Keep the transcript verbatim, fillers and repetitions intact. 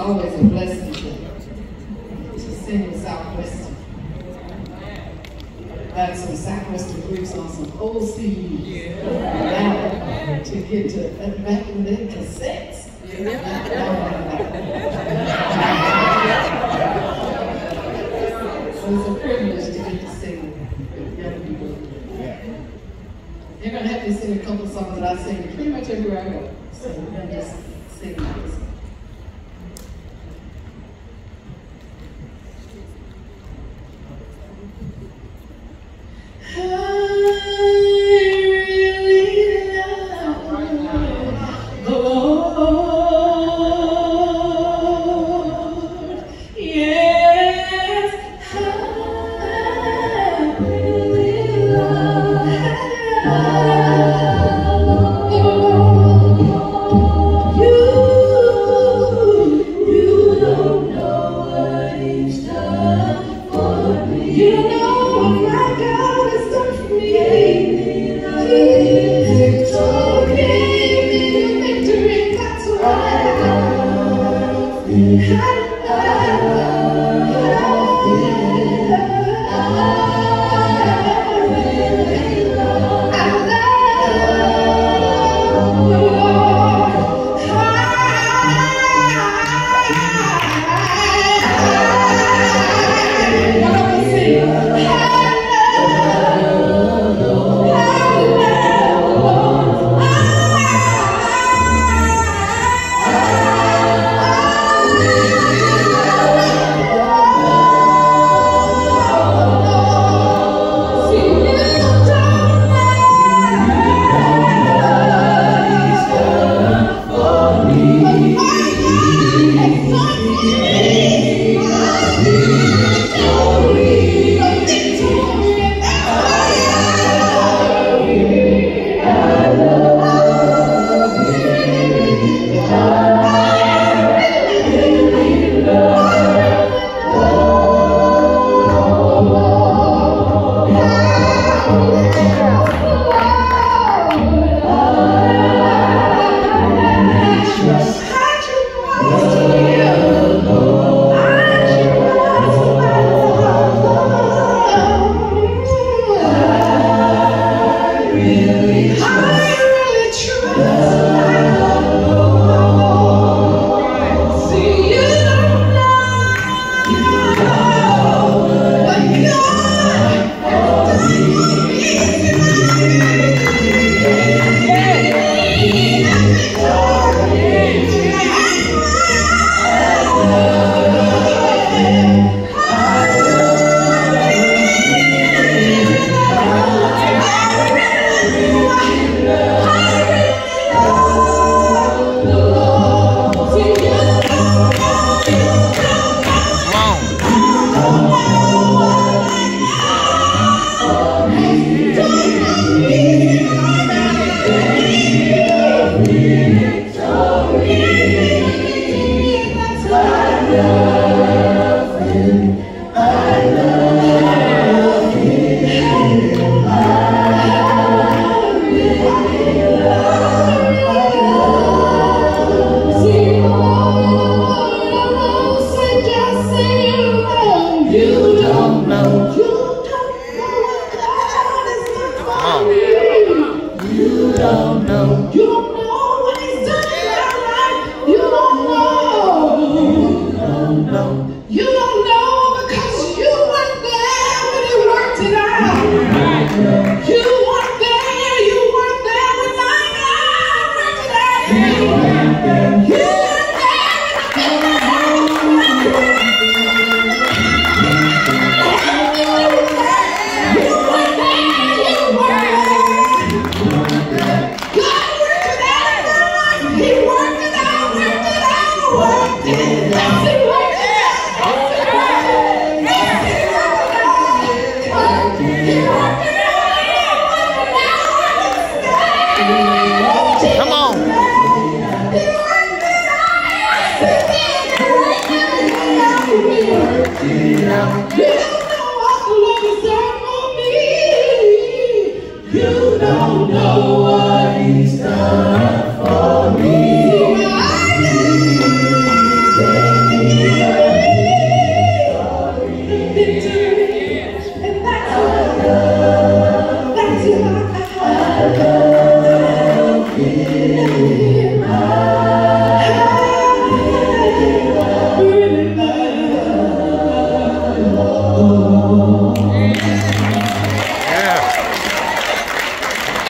always a blessing to, to sing with Southwestern. I had some Southwestern groups on some old C Ds. Now, to get to, back in the cassettes. So it's a privilege to get to sing with young people. They're going to have me sing a couple songs that I sing pretty much everywhere I go. So we're going to just sing those. Yeah.